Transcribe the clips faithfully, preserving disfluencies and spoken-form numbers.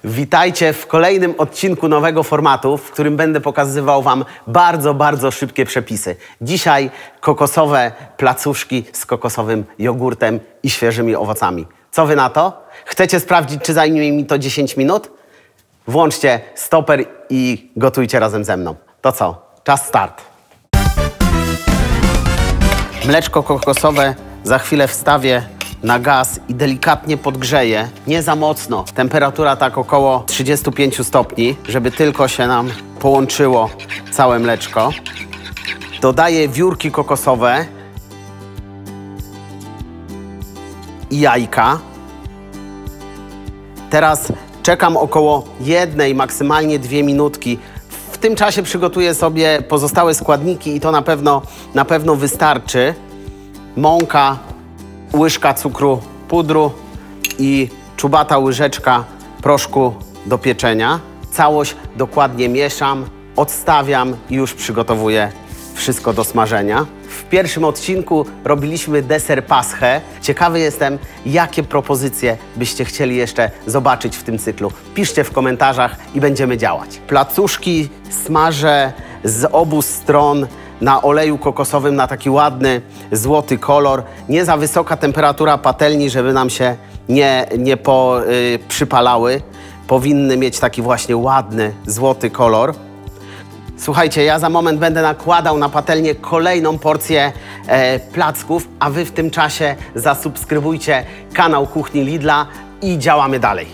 Witajcie w kolejnym odcinku nowego formatu, w którym będę pokazywał Wam bardzo, bardzo szybkie przepisy. Dzisiaj kokosowe placuszki z kokosowym jogurtem i świeżymi owocami. Co Wy na to? Chcecie sprawdzić, czy zajmie mi to dziesięć minut? Włączcie stoper i gotujcie razem ze mną. To co? Czas start. Mleczko kokosowe za chwilę wstawię na gaz i delikatnie podgrzeję, nie za mocno. Temperatura tak około trzydziestu pięciu stopni, żeby tylko się nam połączyło całe mleczko. Dodaję wiórki kokosowe i jajka. Teraz czekam około jednej, maksymalnie dwie minutki. W tym czasie przygotuję sobie pozostałe składniki i to na pewno, na pewno wystarczy. Mąka, łyżka cukru pudru i czubata łyżeczka proszku do pieczenia. Całość dokładnie mieszam, odstawiam i już przygotowuję wszystko do smażenia. W pierwszym odcinku robiliśmy deser paschę. Ciekawy jestem, jakie propozycje byście chcieli jeszcze zobaczyć w tym cyklu. Piszcie w komentarzach i będziemy działać. Placuszki smażę z obu stron na oleju kokosowym na taki ładny, złoty kolor. Nie za wysoka temperatura patelni, żeby nam się nie, nie po, y, przypalały. Powinny mieć taki właśnie ładny, złoty kolor. Słuchajcie, ja za moment będę nakładał na patelnię kolejną porcję e, placków, a Wy w tym czasie zasubskrybujcie kanał Kuchni Lidla i działamy dalej.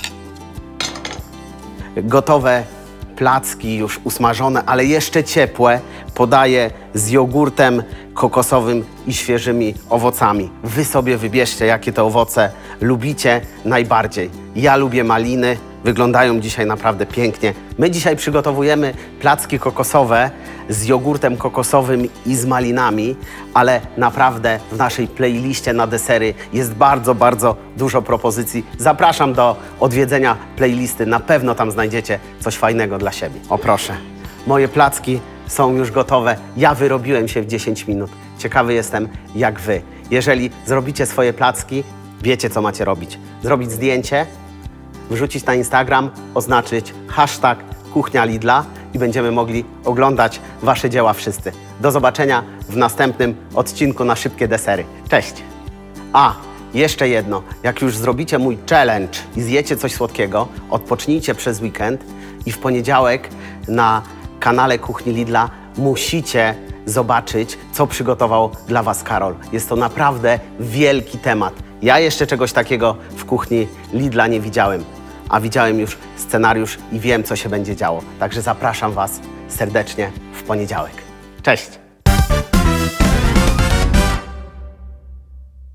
Gotowe placki już usmażone, ale jeszcze ciepłe, podaję z jogurtem kokosowym i świeżymi owocami. Wy sobie wybierzcie, jakie te owoce lubicie najbardziej. Ja lubię maliny, wyglądają dzisiaj naprawdę pięknie. My dzisiaj przygotowujemy placki kokosowe z jogurtem kokosowym i z malinami, ale naprawdę w naszej playliście na desery jest bardzo, bardzo dużo propozycji. Zapraszam do odwiedzenia playlisty, na pewno tam znajdziecie coś fajnego dla siebie. O proszę, moje placki są już gotowe. Ja wyrobiłem się w dziesięć minut. Ciekawy jestem, jak Wy. Jeżeli zrobicie swoje placki, wiecie, co macie robić. Zrobić zdjęcie, wrzucić na Instagram, oznaczyć hashtag Kuchnia Lidla i będziemy mogli oglądać Wasze dzieła wszyscy. Do zobaczenia w następnym odcinku na szybkie desery. Cześć! A, jeszcze jedno. Jak już zrobicie mój challenge i zjecie coś słodkiego, odpocznijcie przez weekend i w poniedziałek na kanale Kuchni Lidla musicie zobaczyć, co przygotował dla Was Karol. Jest to naprawdę wielki temat. Ja jeszcze czegoś takiego w Kuchni Lidla nie widziałem, a widziałem już scenariusz i wiem, co się będzie działo. Także zapraszam Was serdecznie w poniedziałek. Cześć!